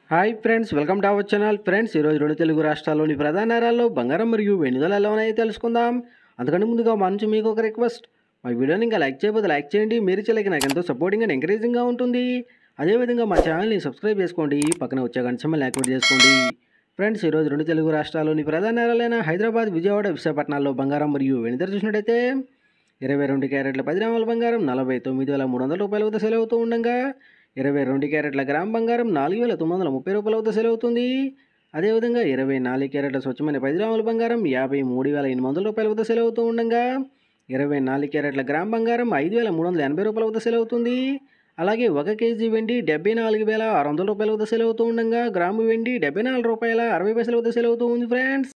Hi friends, welcome to our channel. Friends, ఈరోజు రెండు తెలుగు రాష్ట్రాల్లోని ప్రధాన నగరాల్లో బంగారం మరియు వెండి ధరలు ఎలా ఉన్నాయో తెలుసుకుందాం. అంతకంటే ముందుగా మా నుంచి మీకు ఒక రిక్వెస్ట్. మా వీడియోని ఇంకా లైక్ చేయకపోతే లైక్ చేయండి. మీరు చేయలేక నాకు ఎంతో సపోర్టింగ్ అండ్ ఎంకరేజింగ్గా ఉంటుంది. అదేవిధంగా మా ఛానల్ని సబ్స్క్రైబ్ చేసుకోండి. పక్కన వచ్చే గంట సింబల్ని యాక్టివేట్ చేసుకోండి. ఫ్రెండ్స్, ఈరోజు రెండు తెలుగు రాష్ట్రాల్లోని ప్రధాన నగరాలైన హైదరాబాద్, విజయవాడ, విశాఖపట్నాల్లో బంగారం మరియు వెండి ధర చూసినట్టయితే 22 క్యారెట్ల 10 గ్రాముల బంగారం 49,300 రూపాయల వద్ద సేల్ అవుతూ ఉండగా 22 క్యారెట్ల గ్రామ్ బంగారం 4,930 రూపాయల వద్ద సేల్ అవుతుంది. అదేవిధంగా 24 క్యారెట్ల స్వచ్ఛమైన 10 గ్రాముల బంగారం 53,800 రూపాయల వద్ద సేల్ అవుతూ ఉండగా 24 క్యారెట్ల గ్రామ్ బంగారం 5,380 రూపాయల వద్ద సేల్ అవుతుంది. అలాగే 1 కేజీ వెండి 74,600 రూపాయల వద్ద సేల్ అవుతూ ఉండగా గ్రాము వెండి 74 రూపాయల 60 పైసల వద్ద సేల్ అవుతూ ఉంది ఫ్రెండ్స్.